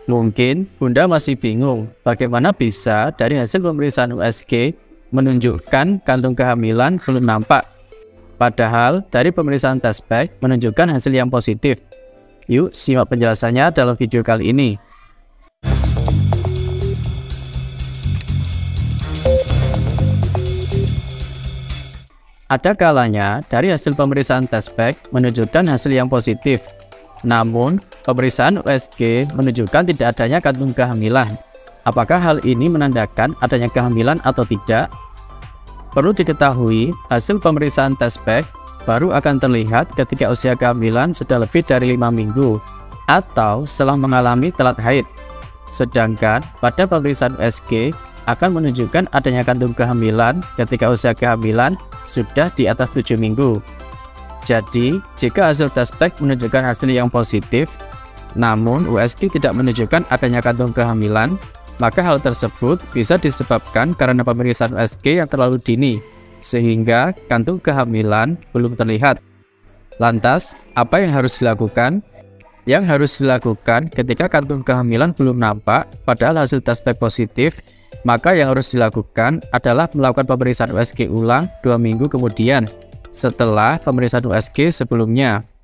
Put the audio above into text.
Mungkin Bunda masih bingung bagaimana bisa dari hasil pemeriksaan USG menunjukkan kantung kehamilan belum nampak. Padahal dari pemeriksaan test pack menunjukkan hasil yang positif. Yuk simak penjelasannya dalam video kali ini. Ada kalanya dari hasil pemeriksaan test pack menunjukkan hasil yang positif. Namun, pemeriksaan USG menunjukkan tidak adanya kantung kehamilan. Apakah hal ini menandakan adanya kehamilan atau tidak? Perlu diketahui, hasil pemeriksaan test pack baru akan terlihat ketika usia kehamilan sudah lebih dari 5 minggu atau setelah mengalami telat haid. Sedangkan pada pemeriksaan USG akan menunjukkan adanya kantung kehamilan ketika usia kehamilan sudah di atas 7 minggu. Jadi, jika hasil test pack menunjukkan hasil yang positif, namun USG tidak menunjukkan adanya kantung kehamilan, maka hal tersebut bisa disebabkan karena pemeriksaan USG yang terlalu dini, sehingga kantung kehamilan belum terlihat. Lantas, apa yang harus dilakukan? Yang harus dilakukan ketika kantung kehamilan belum nampak, padahal hasil test pack positif, maka yang harus dilakukan adalah melakukan pemeriksaan USG ulang 2 minggu kemudian, setelah pemeriksaan USG sebelumnya.